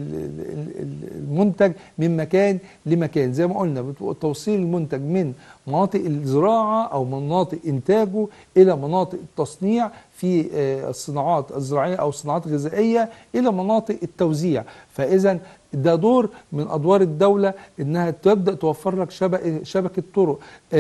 Speaker 1: المنتج من مكان لمكان. زي ما قلنا توصيل المنتج من مناطق الزراعة او مناطق انتاجه الى مناطق التصنيع في الصناعات الزراعية او الصناعات الغذائية الى مناطق التوزيع. فاذا ده دور من ادوار الدولة انها تبدأ توفر لك شبكة شبكة طرق.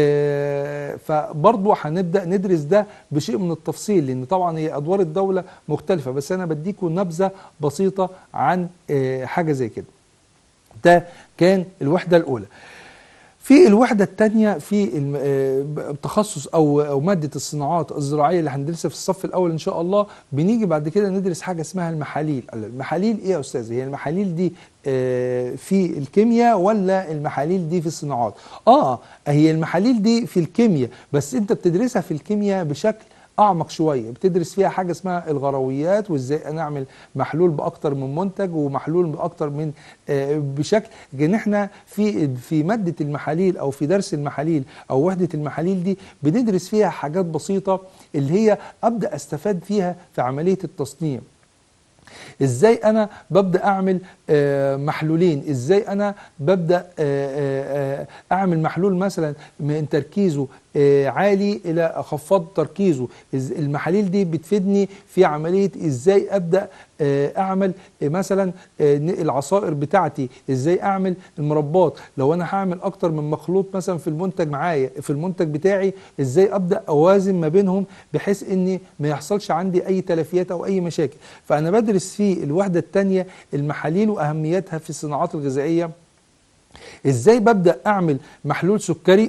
Speaker 1: فبرضه هنبدأ ندرس ده بشيء من التفصيل، لان طبعا هي ادوار الدولة مختلفة، بس انا بديكم نبذة بسيطة عن حاجة زي كده. ده كان الوحدة الاولى. في الوحدة الثانية في التخصص أو أو مادة الصناعات الزراعية اللي هندرسها في الصف الأول إن شاء الله، بنيجي بعد كده ندرس حاجة اسمها المحاليل. المحاليل إيه يا أستاذ؟ هي المحاليل دي في الكيمياء ولا المحاليل دي في الصناعات؟ آه هي المحاليل دي في الكيمياء، بس أنت بتدرسها في الكيمياء بشكل أعمق شوية. بتدرس فيها حاجة اسمها الغرويات، وإزاي نعمل محلول بأكتر من منتج ومحلول بأكتر من آه بشكل. لكن إحنا في في مادة المحاليل أو في درس المحاليل أو وحدة المحاليل دي بندرس فيها حاجات بسيطة اللي هي أبدأ أستفاد فيها في عملية التصنيع. ازاي انا ببدأ اعمل آه محلولين، ازاي انا ببدأ آه آه اعمل محلول مثلا من تركيزه آه عالي الى خفاض تركيزه. المحاليل دي بتفيدني في عملية ازاي ابدأ آه اعمل آه مثلا آه العصائر بتاعتي، ازاي اعمل المربات. لو انا هعمل اكتر من مخلوط مثلا في المنتج معايا في المنتج بتاعي، ازاي ابدأ اوازن ما بينهم بحيث اني ما يحصلش عندي اي تلفيات او اي مشاكل. فانا بدرس في الوحدة الثانية المحاليل وأهميتها في الصناعات الغذائية. إزاي ببدأ أعمل محلول سكري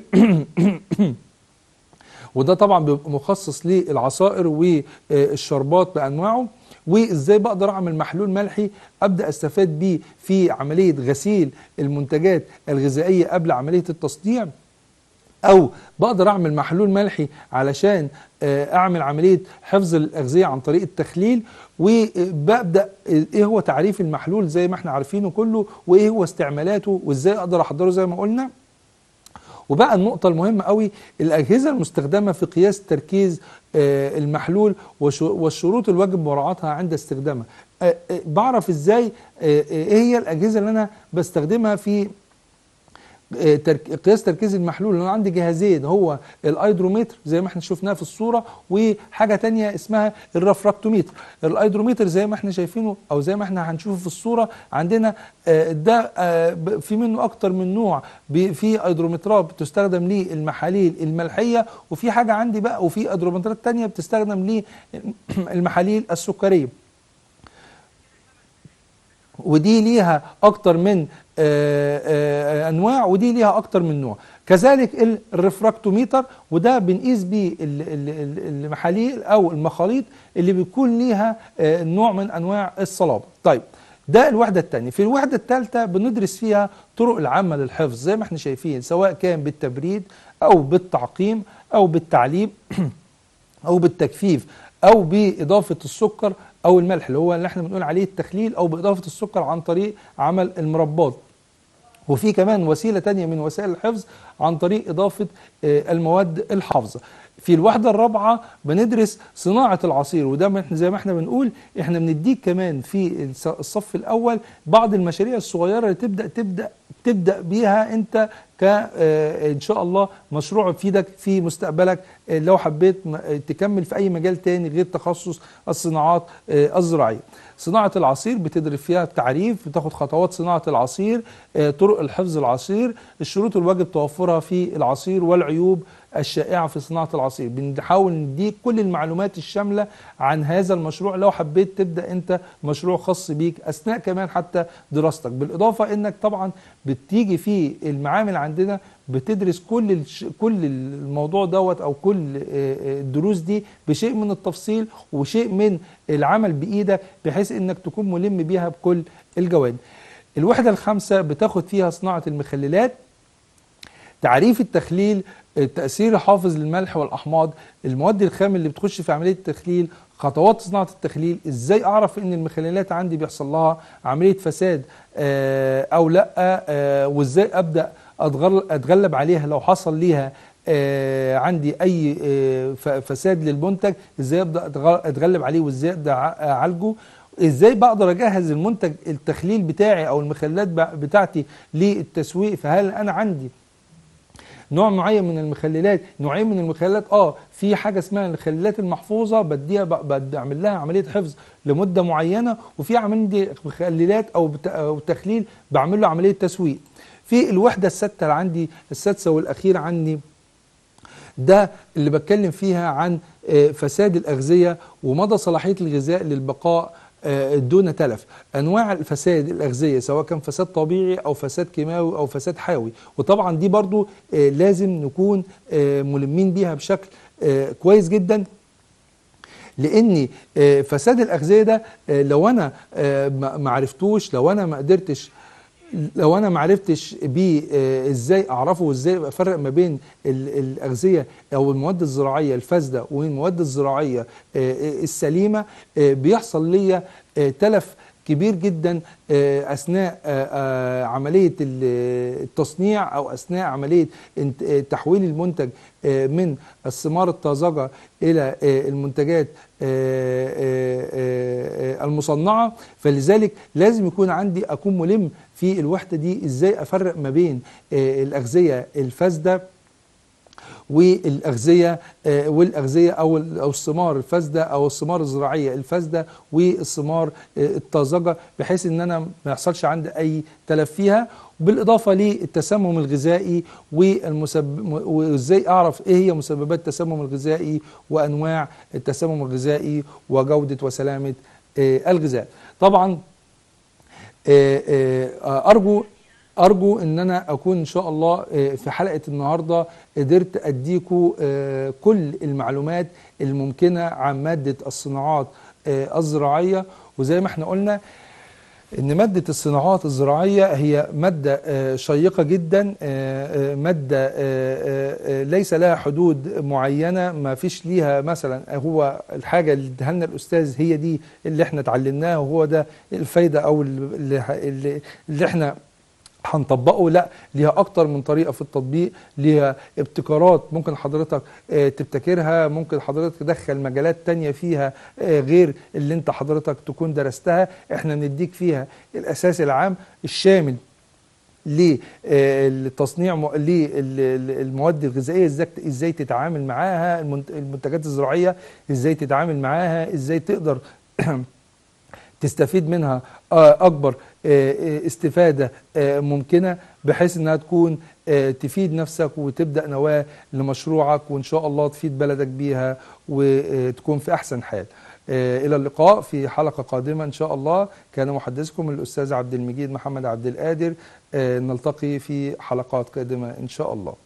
Speaker 1: وده طبعا بيبقى مخصص للعصائر والشربات بأنواعه. وإزاي بقدر أعمل محلول ملحي أبدأ أستفاد بيه في عملية غسيل المنتجات الغذائية قبل عملية التصنيع، أو بقدر أعمل محلول ملحي علشان أعمل عملية حفظ الأغذية عن طريق التخليل. وببدأ إيه هو تعريف المحلول زي ما احنا عارفينه كله، وإيه هو استعمالاته، وإزاي أقدر أحضره زي ما قلنا. وبقى النقطة المهمة قوي الأجهزة المستخدمة في قياس تركيز المحلول والشروط الواجب مراعاتها عند استخدامها. بعرف إزاي إيه هي الأجهزة اللي أنا بستخدمها في قياس تركيز المحلول. انا عندي جهازين، هو الايدرومتر زي ما احنا شفناه في الصوره، وحاجه تانية اسمها الرفراكتومتر. الايدرومتر زي ما احنا شايفينه او زي ما احنا هنشوفه في الصوره عندنا ده في منه اكتر من نوع. في ايدرومترات بتستخدم للمحاليل الملحيه، وفي حاجه عندي بقى وفي ايدرومترات تانية بتستخدم للمحاليل السكريه، ودي ليها اكتر من آآ آآ انواع، ودي ليها اكتر من نوع. كذلك الرفراكتوميتر، وده بنقيس بيه المحاليل او المخاليط اللي بيكون ليها نوع من انواع الصلابه. طيب ده الوحده الثانيه. في الوحده الثالثه بندرس فيها طرق العامه للحفظ زي ما احنا شايفين، سواء كان بالتبريد او بالتعقيم او بالتعليب او بالتجفيف او باضافه السكر او الملح اللي هو اللي احنا بنقول عليه التخليل، او باضافه السكر عن طريق عمل المربات. وفي كمان وسيلة تانية من وسائل الحفظ عن طريق إضافة المواد الحافظة. في الوحدة الرابعة بندرس صناعة العصير، وده زي ما احنا بنقول احنا بنديك كمان في الصف الأول بعض المشاريع الصغيرة اللي تبدأ تبدأ تبدأ بيها انت ك ان شاء الله مشروع يفيدك في مستقبلك لو حبيت تكمل في اي مجال تاني غير تخصص الصناعات الزراعية. صناعة العصير بتدرس فيها التعريف، بتاخد خطوات صناعة العصير، طرق الحفظ العصير، الشروط الواجب توفرها في العصير، والعيوب الشائعة في صناعة العصير. بنحاول نديك كل المعلومات الشاملة عن هذا المشروع لو حبيت تبدأ انت مشروع خاص بيك اثناء كمان حتى دراستك. بالاضافة انك طبعا بتيجي في المعامل عندنا بتدرس كل الش... كل الموضوع دوت او كل الدروس دي بشيء من التفصيل وشيء من العمل بايدك، بحيث انك تكون ملم بيها بكل الجوانب. الوحدة الخامسة بتاخد فيها صناعة المخللات، تعريف التخليل، التأثير الحافظ للملح والأحماض، المواد الخام اللي بتخش في عملية التخليل، خطوات صناعة التخليل، ازاي اعرف ان المخللات عندي بيحصل لها عملية فساد آه او لا، آه وازاي ابدأ اتغلب عليها لو حصل ليها آه عندي اي آه فساد للمنتج، ازاي ابدأ اتغلب عليه وازاي ابدأ اعالجه، ازاي بقدر اجهز المنتج التخليل بتاعي او المخللات بتاعتي للتسويق. فهل انا عندي نوع معين من المخللات، نوعين من المخللات، اه في حاجه اسمها المخللات المحفوظه بديها بعمل لها عمليه حفظ لمده معينه، وفي عمليه مخللات او او تخليل بعمل له عمليه تسويق. في الوحده السادسه اللي عندي السادسه والاخيره عندي ده اللي بتكلم فيها عن فساد الاغذيه ومدى صلاحيه الغذاء للبقاء دون تلف. انواع الفساد الاغذيه سواء كان فساد طبيعي او فساد كيماوي او فساد حيوي، وطبعا دي برضو لازم نكون ملمين بيها بشكل كويس جدا، لان فساد الاغذيه ده لو انا ما عرفتوش، لو انا ما قدرتش لو انا ما عرفتش بيه ازاي اعرفه وازاي افرق ما بين الاغذيه او المواد الزراعيه الفاسده والمواد الزراعيه السليمه، بيحصل ليا تلف كبير جدا اثناء عمليه التصنيع او اثناء عمليه تحويل المنتج من الثمار الطازجه الى المنتجات المصنعه. فلذلك لازم يكون عندي اكون ملم في الوحده دي ازاي افرق ما بين الاغذيه الفاسده والاغذيه والاغذيه او او الثمار الفاسده او الثمار الزراعيه الفاسده والثمار الطازجه، بحيث ان انا ما يحصلش عندي اي تلف فيها. بالاضافه للتسمم الغذائي والمسبب وازاي اعرف ايه هي مسببات التسمم الغذائي وانواع التسمم الغذائي وجوده وسلامه الغذاء. طبعا ارجو أرجو أن أنا أكون إن شاء الله في حلقة النهاردة قدرت أديكم كل المعلومات الممكنة عن مادة الصناعات الزراعية. وزي ما احنا قلنا إن مادة الصناعات الزراعية هي مادة شيقة جدا، مادة ليس لها حدود معينة، ما فيش ليها مثلا هو الحاجة اللي اداها لنا الأستاذ هي دي اللي احنا اتعلمناها وهو ده الفايدة أو اللي, اللي احنا هنطبقه. لا، ليها اكتر من طريقه في التطبيق، ليها ابتكارات ممكن حضرتك تبتكرها، ممكن حضرتك تدخل مجالات تانية فيها غير اللي انت حضرتك تكون درستها. احنا بنديك فيها الاساس العام الشامل للتصنيع للمواد الغذائيه، ازاي تتعامل معاها، المنتجات الزراعيه ازاي تتعامل معاها، ازاي تقدر تستفيد منها اكبر استفادة ممكنة، بحيث انها تكون تفيد نفسك وتبدأ نواة لمشروعك، وان شاء الله تفيد بلدك بيها وتكون في احسن حال. الى اللقاء في حلقة قادمة ان شاء الله. كان محدثكم الاستاذ عبد المجيد محمد عبد القادر. نلتقي في حلقات قادمة ان شاء الله.